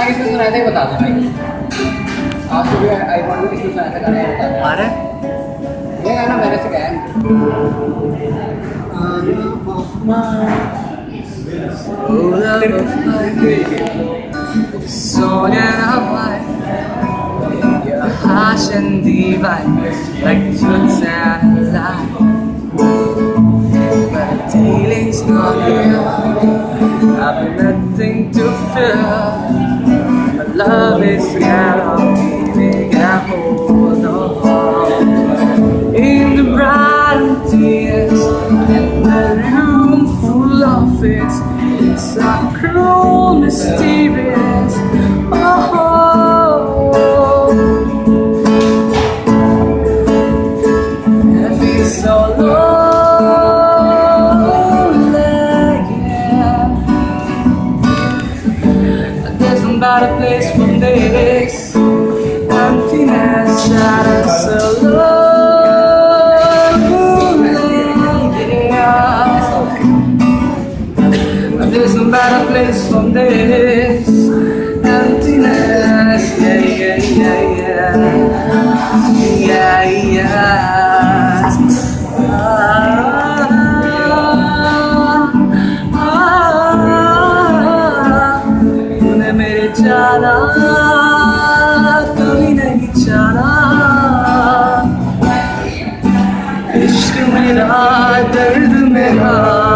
किसने सुनाया था ये बता दो भाई। आज सुबह आईफोन में किसने सुनाया था गाना ये बता दो। अरे ये गाना मैंने से गाया। Harsh and divine, like truth and lie. But feeling's not here. I've nothing to fear. My love is guaranteed. I hold on. In the bright tears and the room full of it, it's so cruel, mysterious. Oh. So lonely, yeah. There's no better place for this emptiness that is so lonely, yeah. There's no better place for this emptiness, yeah, yeah, yeah, yeah, yeah, yeah. तूने मेरे जाना कभी नहीं जाना, इश्क मेरा दर्द मेरा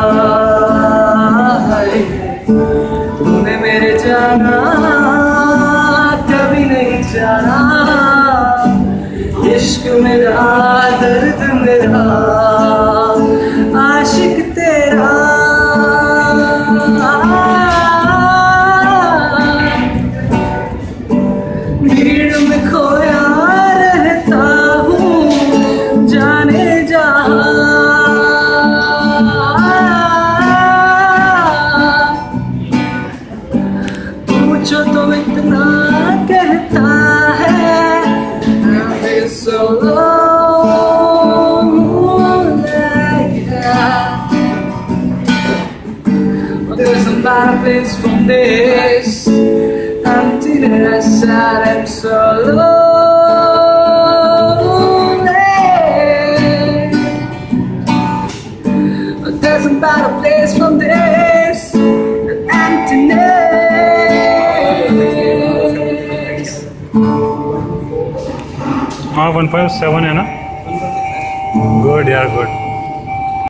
है। तूने मेरे जाना कभी नहीं जाना, इश्क मेरा दर्द मेरा आशिक तेरा। भीड़ में खोया रहता हूँ जाने जहाँ, पूछो तो इतना कहता है। So lonely, yeah. There's no better place from this emptiness that I'm so lonely. There's no better place from this emptiness. हाँ 157 है ना, गुड यार गुड।